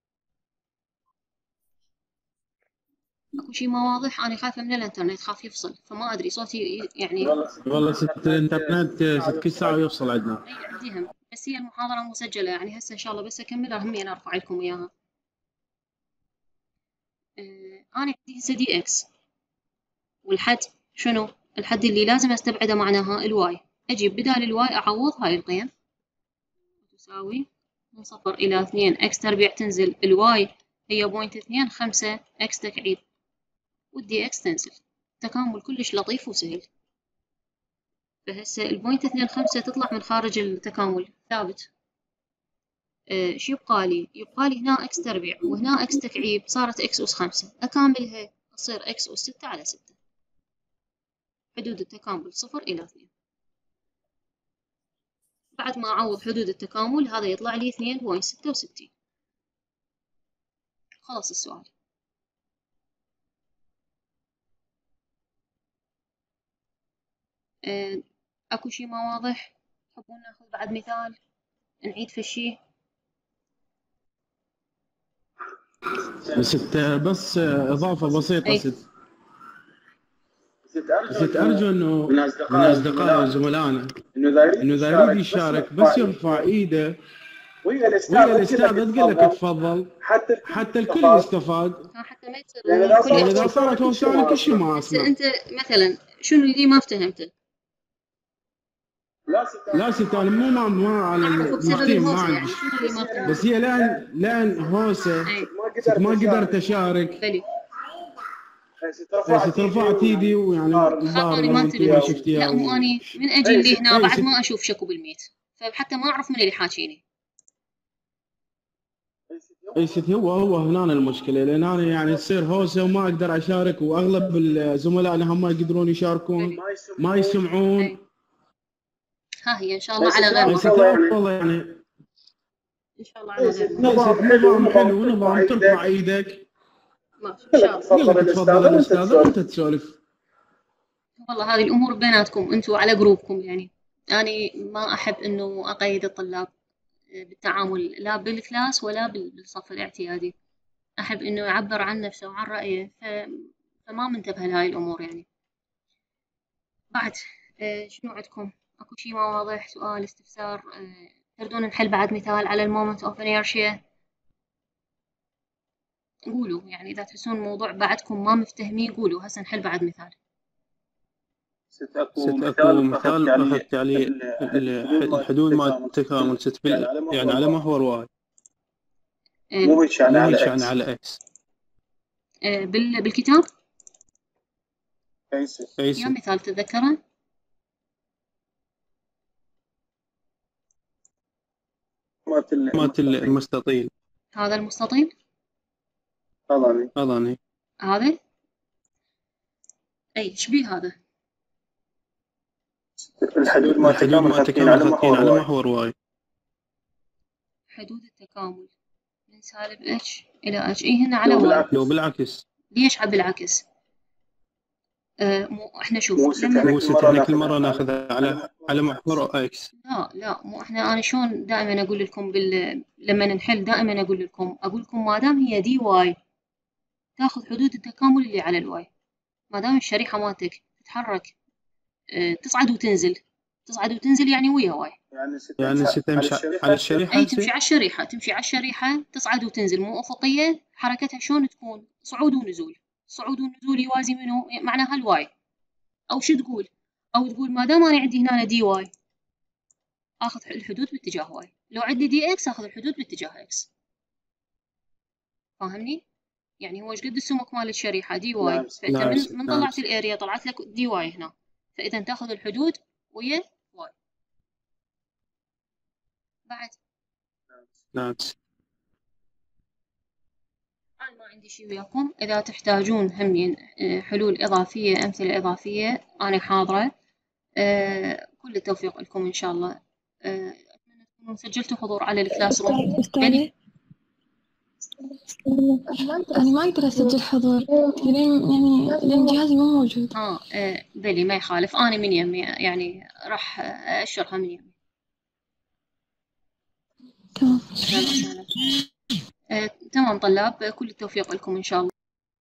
اكو شي ما واضح؟ انا خايفة من الانترنت، خاف يفصل، فما ادري صوتي يعني. والله ست الانترنت كل ساعة يفصل عندنا. اي عندي هم، بس هي المحاضرة مسجلة يعني هسه ان شاء الله بس اكملها همي انا ارفع لكم اياها. انا عندي هسه دي اكس والحد شنو؟ الحد اللي لازم استبعده معناها الواي. اجيب بدال الواي اعوض هاي القيم تساوي من 0 إلى 2 اكس تربيع، تنزل الواي هي 0.25 اكس تكعيب والدي اكس تنزل. تكامل كلش لطيف وسهل. فهسه 0.25 تطلع من خارج التكامل ثابت. شو يبقى لي؟ يبقى لي هنا اكس تربيع وهنا اكس تكعيب، صارت اكس أس 5. اكاملها تصير اكس أس 6 على 6. حدود التكامل 0 إلى 2. بعد ما أعوض حدود التكامل هذا يطلع لي 2.66. خلص السؤال. أكو شي ما واضح؟ تحبون ناخذ بعد مثال نعيد في الشي؟ بس إضافة بسيطة ست أرجو إنه من أصدقائي وزملائنا إنه إذا يريد يشارك بس يرفع إيده، ويا الأستاذ تقول لك تفضل حتى الكل يستفاد. حتى ما يصير يعني إذا صارت وسائل كل شيء ما أسمع. أنت مثلا شنو اللي ما فهمته؟ لا ست أنا ما على المختيم ما عندي، بس هي لأن هوسة ما قدرت أشارك. رفعت ايدي ويعني خاطري ما انتبهت. لا مو اني من اجي لي هنا بعد ما اشوف شكو بالميت، فحتى ما اعرف من اللي حاكيني. اي ست هو هنا المشكله، لان انا يعني تصير هوسه وما اقدر اشارك، واغلب الزملاء هم ما يقدرون يشاركون، ما يسمعون. ها هي ان شاء الله على غير والله يعني ان شاء الله على غير نظام حلو، نظام ترفع ايدك ماشي ان شاء الله. تفضل الاستاذ وانت تسولف. والله هذه الامور بيناتكم انتم على جروبكم، يعني انا ما احب انه اقيد الطلاب بالتعامل لا بالكلاس ولا بالصف الاعتيادي. أحب إنه يعبر عن نفسه وعن رأيه، فما منتبه لهاي الأمور يعني. بعد شنو عندكم؟ أكو شي ما واضح؟ سؤال، استفسار؟ تردون نحل بعد مثال على المومنت أوف إنيرشيا؟ قولوا يعني إذا تحسون الموضوع بعدكم ما مفتهمين قولوا، هسه نحل بعد مثال. أكو مثال أخذت عليه الحدود مال التكامل يعني على محور واي، مو هيك يعني على إكس. بالكتاب؟ أي يا مثال تتذكره؟ مالت المستطيل. هذا المستطيل؟ أظني هذا؟ أي شبيه هذا؟ الحدود مال التكامل خطين على محور واي. حدود التكامل من سالب اتش إلى اتش. إيه هنا على واي. لو بالعكس. ليش بالعكس؟ مو احنا شوف لما كل مرة ناخذها على محور اكس. لا مو احنا، انا شلون دائما اقول لكم لما نحل دائما اقول لكم ما دام هي دي واي تاخذ حدود التكامل اللي على الواي. ما دام الشريحة مالتك تتحرك تصعد وتنزل يعني ويا واي، يعني تمشي على الشريحة. اي تمشي على الشريحة تصعد وتنزل، مو افقية. حركتها شلون تكون؟ صعود ونزول يوازي منه معناها الواي. او شو تقول؟ او تقول ما دام انا عندي هنا دي واي اخذ الحدود باتجاه واي، لو عندي دي اكس اخذ الحدود باتجاه اكس. فاهمني؟ يعني هو ايش قد السمك مال الشريحة دي واي، فانت من طلعت الاريا طلعت لك دي واي هنا، فاذا تاخذ الحدود ويا واي. بعد نعم. أنا ما عندي شيء وياكم. إذا تحتاجون همين حلول إضافية، أمثلة إضافية، أنا حاضرة. كل التوفيق لكم إن شاء الله. أتمنى تكونوا سجلتوا حضور على الكلاس روم. أستاذة أنا ما أقدر أسجل حضور لأن جهازي مو موجود. بلي ما يخالف، أنا من يمي يعني راح أشرها من يمي. تمام. تمام طلاب، كل التوفيق لكم إن شاء الله.